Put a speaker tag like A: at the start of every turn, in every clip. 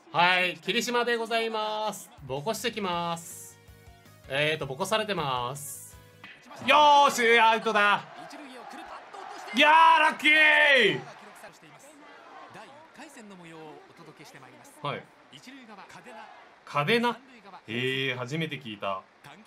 A: はい、霧島でございます。ボコしてきます。ボコされてます。よーし、アウトだ。いやー、ラッキー。はい。嘉手納。初めて聞いた。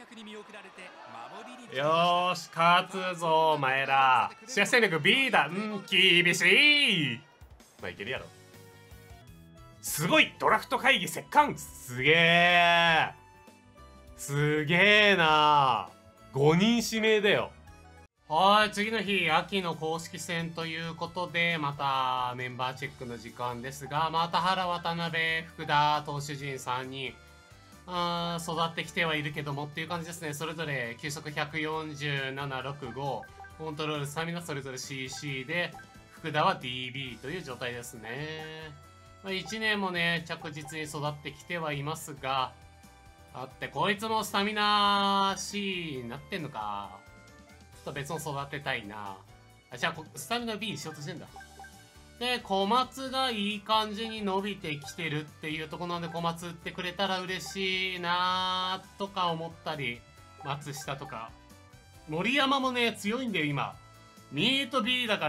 A: よーし、勝つぞ、お前ら。試合戦力 B だ。厳しい。まあ、いけるやろ。すごいドラフト会議折檻。すげえ。すげえな。5人指名だよ。はい、次の日、秋の公式戦ということで、またメンバーチェックの時間ですが、又原、渡辺、福田、投手陣3人。育ってきてはいるけどもっていう感じですね。それぞれ球速147、65、コントロール、スタミナそれぞれ CC で、福田は DB という状態ですね。1年もね、着実に育ってきてはいますが、こいつもスタミナ C になってんのか。ちょっと別の育てたいな。じゃあ、スタミナ B にしようとしてんだ。で、小松がいい感じに伸びてきてるっていうところなんで、小松打ってくれたら嬉しいなーとか思ったり、松下とか。森山もね、強いんだよ、今。ミート B だから、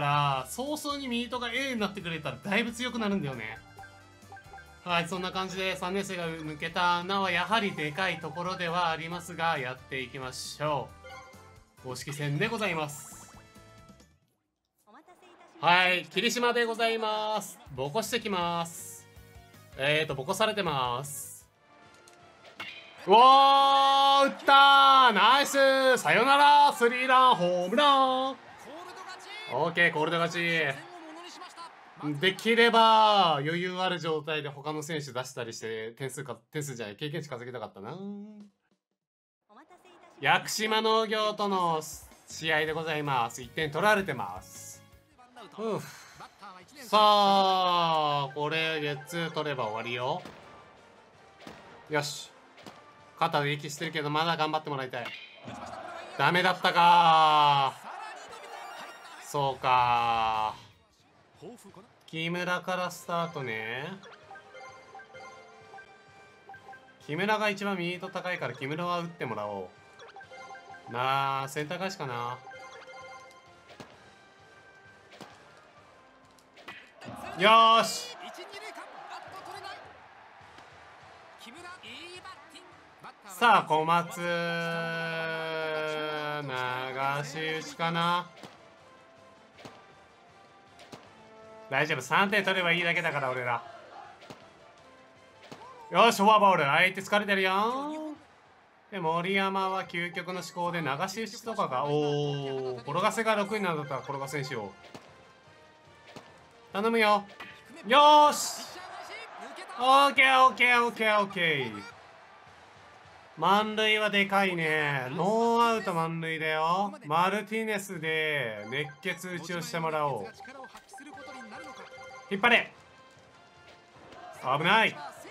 A: 早々にミートが A になってくれたらだいぶ強くなるんだよね。はい、そんな感じで3年生が抜けた穴はやはりでかいところではありますが、やっていきましょう。公式戦でございます。はい、霧島でございます。ボコしてきます。ボコされてます。うわー、打ったー、ナイス、さよなら、スリーランホームラン。オーケー、コールド勝ち。できれば余裕ある状態で他の選手出したりして点数じゃない、経験値稼ぎたかったな。屋久島農業との試合でございます。1点取られてます。さあ、これゲッツー取れば終わりよ。よし、肩で息してるけどまだ頑張ってもらいたい。ダメだったか。そうか、木村からスタートね。木村が一番ミート高いから木村は打ってもらおう。なあ、センター返しかな。よーし。さあ、小松流し打ちかな。大丈夫、3点取ればいいだけだから俺ら。よし、フォアボール。相手疲れてるよ。で、森山は究極の思考で流し打ちとかが、おー、転がせが6になるんだったら転がせんしよう。頼むよ。よーし。オーケーオーケーオーケーオーケー。満塁はでかいね。ノーアウト満塁だよ。マルティネスで熱血打ちをしてもらおう。引っ張れ。危ない。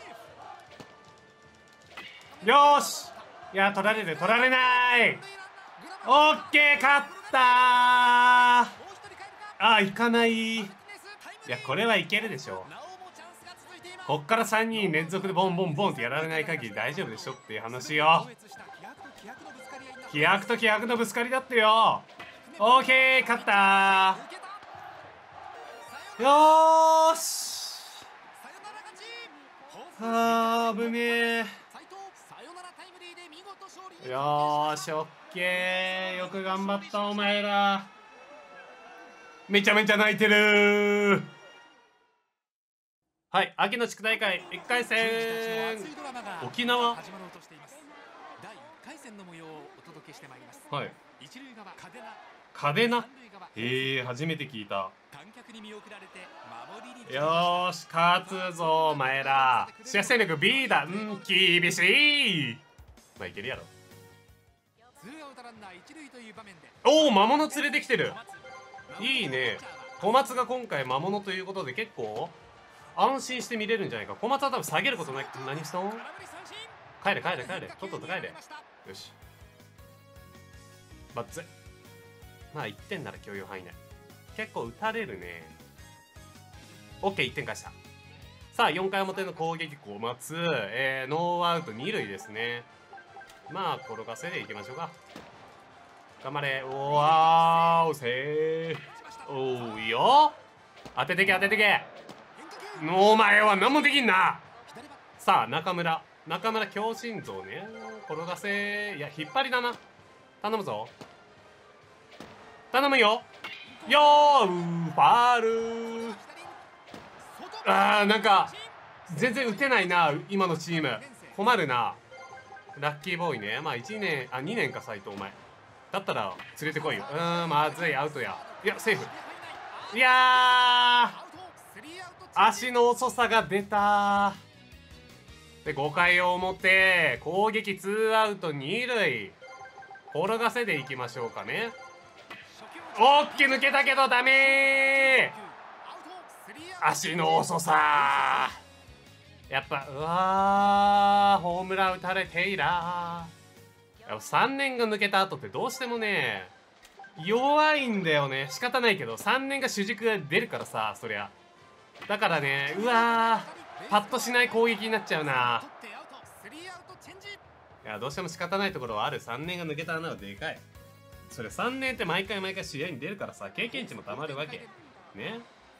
A: よーし。いや、取られる、取られない。オッケー、勝ったー。行かない。いや、これはいけるでしょ。こっから3人連続でボンボンボンってやられない限り大丈夫でしょっていう話よ。気迫と気迫のぶつかりだってよ。オーケー、勝ったー。よーし。危ねえ。よーし、オッケー。よく頑張った、お前ら。めちゃめちゃ泣いてるー。はい、秋の地区大会1回戦、沖縄。はい。嘉手納。初めて聞いた。よーし、勝つぞ、お前ら。試合戦力 B だ。厳しい。まあ、いけるやろ。おお、魔物連れてきてる。いいね。小松が今回魔物ということで結構安心して見れるんじゃないか。小松は多分下げることない。何したの？帰れ帰れ帰れ。とっとと帰れ。よし。バッツ。まあ1点なら許容範囲内。結構打たれるね。オッケー、1点返した。 さあ4回表の攻撃小松、ノーアウト2塁ですね。まあ転がせでいきましょうか。頑張れ。おわーせーおーいいよ。当ててけ当ててけ。お前は何もできんな。さあ中村強心臓ね。転がせ。いや引っ張りだな。頼むぞ。頼むよ。よーファール。なんか全然打てないな今のチーム。困るな。ラッキーボーイね。まあ2年か斉藤お前だったら連れてこいよ。まずいアウトや。いやセーフ。いや足の遅さが出た。で5回表攻撃2アウト2塁転がせでいきましょうかね。オッケー抜けたけどダメー。足の遅さやっぱうわーホームラン打たれていらー。やっぱ3年が抜けた後ってどうしてもね弱いんだよね。仕方ないけど3年が主軸が出るからさ、そりゃだからね。うわーパッとしない攻撃になっちゃうな。いやどうしても仕方ないところはある。3年が抜けた穴はでかい。それ3年って毎回試合に出るからさ、経験値もたまるわけね。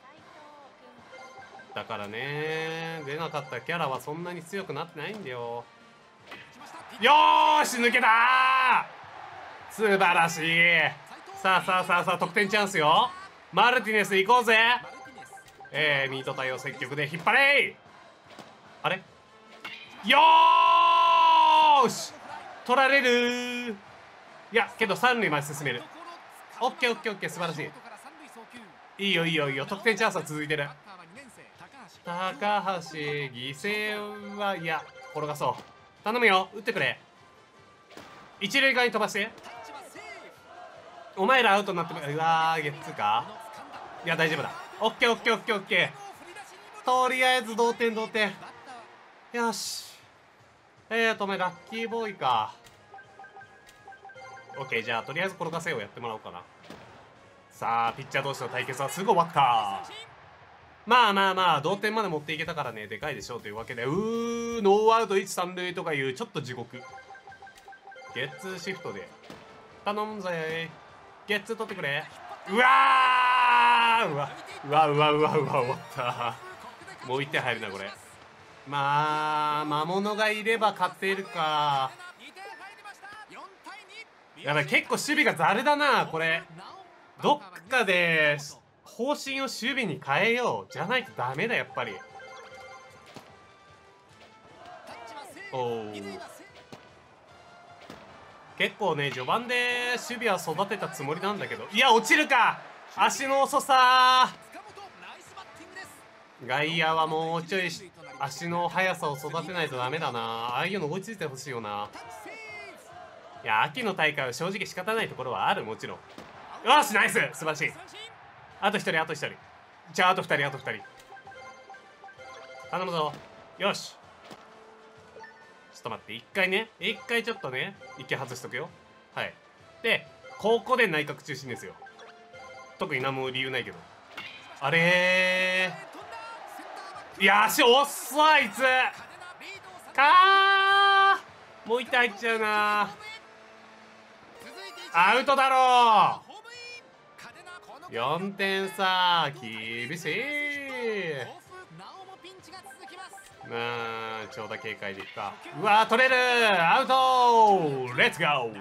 A: だからね出なかったキャラはそんなに強くなってないんだよ。よーし抜けたー。素晴らしい。さあ得点チャンスよ。マルティネス行こうぜ。ミート対応積極で引っ張れ。あれよーし取られる。いやけど三塁まで進める。オッケー素晴らしい。いいよ得点チャンスは続いてる。高橋犠牲はいや転がそう。頼むよ打ってくれ。一塁側に飛ばして。お前らアウトになってもうわーゲッツーか。いや大丈夫だ。オッケーとりあえず同点よし。お前ラッキーボーイか。オッケーじゃあとりあえず転がせをやってもらおうかな。さあピッチャー同士の対決はすぐ終わった。まあ同点まで持っていけたからねでかいでしょうというわけでノーアウト1、3塁とかいうちょっと地獄。ゲッツーシフトで頼むぜ。ゲッツー取ってくれ。うわ終わった。もう1点入るなこれ。まあ魔物がいれば勝っているか。やばい結構守備がざるだなこれ。どっかで方針を守備に変えよう。じゃないとダメだやっぱり。結構ね序盤で守備は育てたつもりなんだけど。いや落ちるか。足の遅さ。外野はもうちょい足の速さを育てないとダメだな。ああいうの追いついてほしいよな。いや秋の大会は正直仕方ないところはある。もちろん。よしナイス素晴らしい。あと1人じゃああと2人頼むぞ。よしちょっと待って一回ちょっとね息外しとくよ。はいでここで内角中心ですよ。特に何も理由ないけど。あれいや足遅いあいつかー。もう1体入っちゃうな。アウトだろう。4点差厳しい。長打警戒でいくか。うわー取れる。アウトレッツゴー。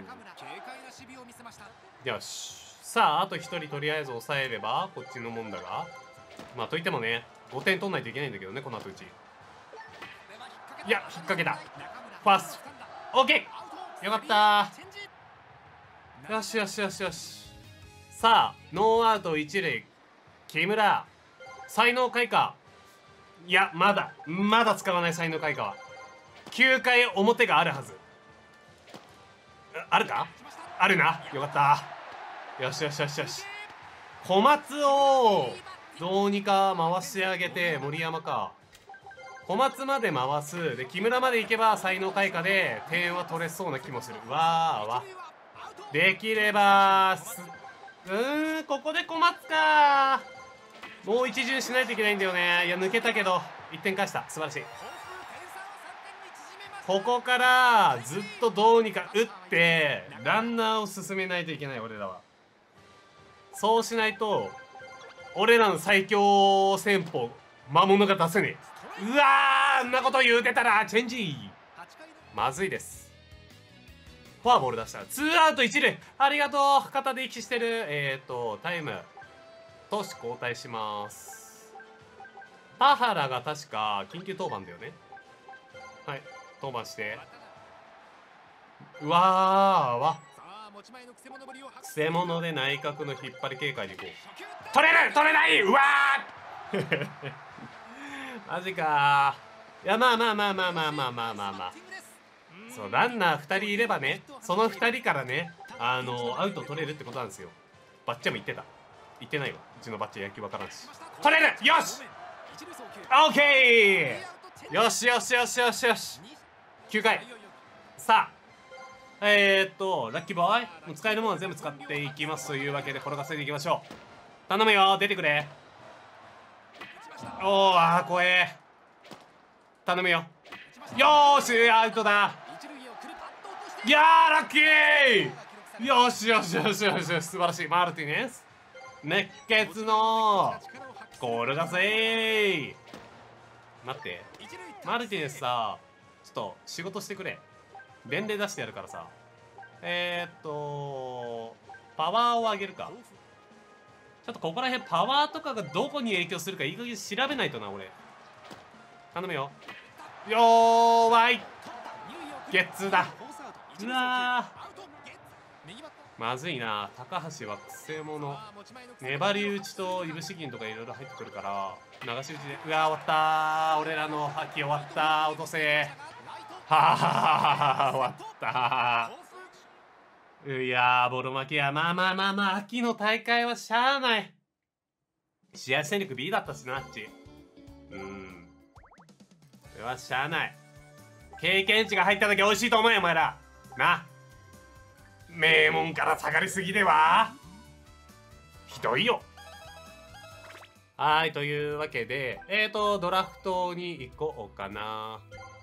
A: よしさああと1人とりあえず抑えればこっちのもんだが。まあといってもね5点取んないといけないんだけどねこの後うち。いや引っ掛けた。ファーストオッケーよかったー。よしさあノーアウト1塁木村才能開花。いやまだ使わない才能開花は9回表があるはず。あるか。あるな。よかったよし小松をどうにか回してあげて。森山か。小松まで回すで木村まで行けば才能開花で点は取れそうな気もする。わできればここで小松か。もう一巡しないといけないんだよね。いや抜けたけど 1点返した。素晴らしい。ここからずっとどうにか打ってランナーを進めないといけない。俺らはそうしないと俺らの最強戦法魔物が出せねえ。うわー、あんなこと言うてたらチェンジまずいです。フォアボール出した。ツーアウト一塁。ありがとう。肩で息してる。タイム投手交代します。田原が確か緊急登板だよね。はい、登板して。うわーわ、くせ者で内角の引っ張り警戒でいこう。取れる取れない。うわーマジかー。いや、まあまあまあまあまあまあまあまあまあ、そう、ランナー2人いればね、その2人からね、アウト取れるってことなんですよ。バッチャも言ってた。言ってないわ、うちのバッチャ野球わからんし。取れる。よし、オーケー。よしよしよしよしよし。9回。さあラッキーボーイ、使えるものは全部使っていきますというわけで転がせていきましょう。頼むよ、出てくれ。おー、あー怖え。頼むよ。よーし、アウトだ。いやー、ラッキー。よしよしよしよしよし、素晴らしい。マルティネス熱血の転がせー。待って、マルティネスさ、ちょっと仕事してくれ。伝令出してやるからさ。パワーを上げるか。ちょっとここら辺パワーとかがどこに影響するかいい加減調べないとな。俺頼むよ。よーわい、ゲッツーだ。うわー、まずいな。高橋はくせ者。粘り打ちといぶし銀とかいろいろ入ってくるから流し打ちで。うわー、終わったー。俺らの覇気終わったー。落とせー。はは終わったー。いやー、ボロ負けや。まあまあまあまあ、秋の大会はしゃあない。試合戦力 B だったしな、あっち。これはしゃあない。経験値が入っただけ美味しいと思えよ、お前ら。な。名門から下がりすぎではひどいよ。はい、というわけで、ドラフトに行こうかな。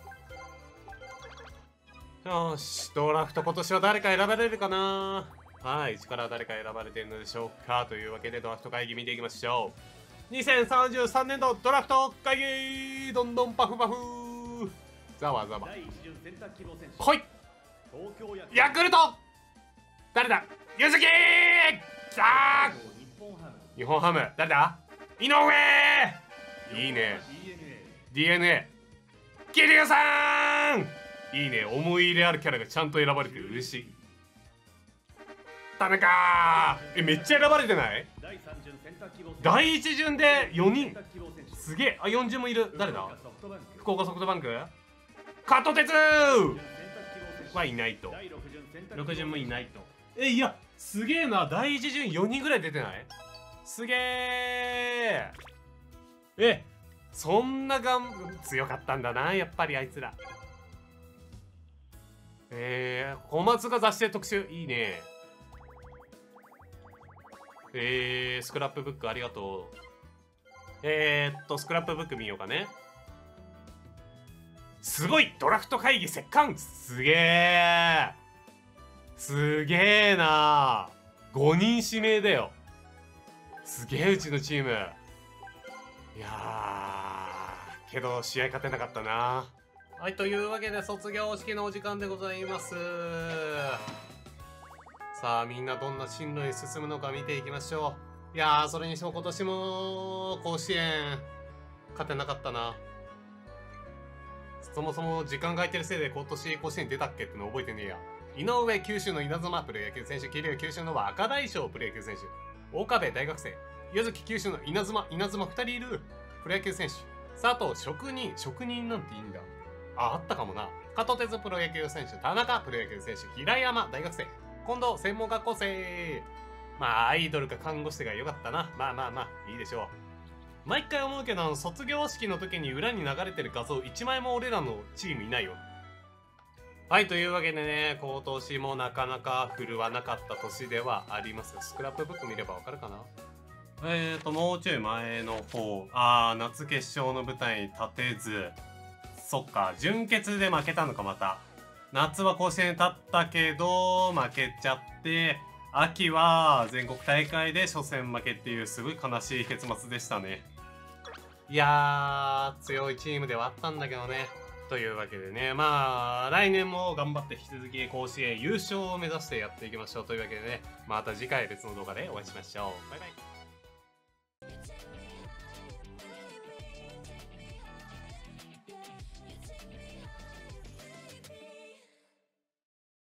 A: よし、ドラフト今年は誰か選ばれるかな。はい、1から誰か選ばれているのでしょうか。というわけでドラフト会議見ていきましょう。2033年度ドラフト会議、どんどんパフパフざわざわ来い。ヤクルト誰だ。ゆずききたー。日本ハム誰だ。井上。いいね。 DNA 桐生さん。いいね。思い入れあるキャラがちゃんと選ばれてる。嬉しい。田中。めっちゃ選ばれてない。第一順で4人。すげえ。あ、4順もいる。誰だ。福岡ソフトバンク加藤哲はいないと。6順もいないと。いや、すげえな。第一順4人ぐらい出てない。すげえ。そんな強かったんだな、やっぱりあいつら。小松が雑誌で特集。いいね。スクラップブックありがとう。スクラップブック見ようかね。すごいドラフト会議折檻。すげえ。すげえな。5人指名だよ。すげえ、うちのチーム。いやー、けど試合勝てなかったな。はい、というわけで卒業式のお時間でございます。さあ、みんなどんな進路に進むのか見ていきましょう。いやー、それにしても今年も甲子園勝てなかったな。そもそも時間が空いてるせいで今年甲子園出たっけっての覚えてねえや。井上九州の稲妻プロ野球選手、桐生九州の若大将プロ野球選手、岡部大学生、柚月九州の稲妻2人いるプロ野球選手、佐藤職人なんていいんだ。あったかもな。加藤哲プロ野球選手、田中プロ野球選手、平山大学生、近藤専門学校生。まあアイドルか看護師が良かったな。まあいいでしょう。毎回思うけど、卒業式の時に裏に流れてる画像1枚も俺らのチームいないよ。はい、というわけでね、今年もなかなか振るわなかった年ではあります。スクラップブック見ればわかるかな。 もうちょい前の方、夏決勝の舞台に立てず、そっか、準決で負けたのか、また。夏は甲子園立ったけど、負けちゃって、秋は全国大会で初戦負けっていう、すごい悲しい結末でしたね。いやー、強いチームではあったんだけどね。というわけでね、来年も頑張って引き続き甲子園優勝を目指してやっていきましょうというわけでね、また次回別の動画でお会いしましょう。バイバイ。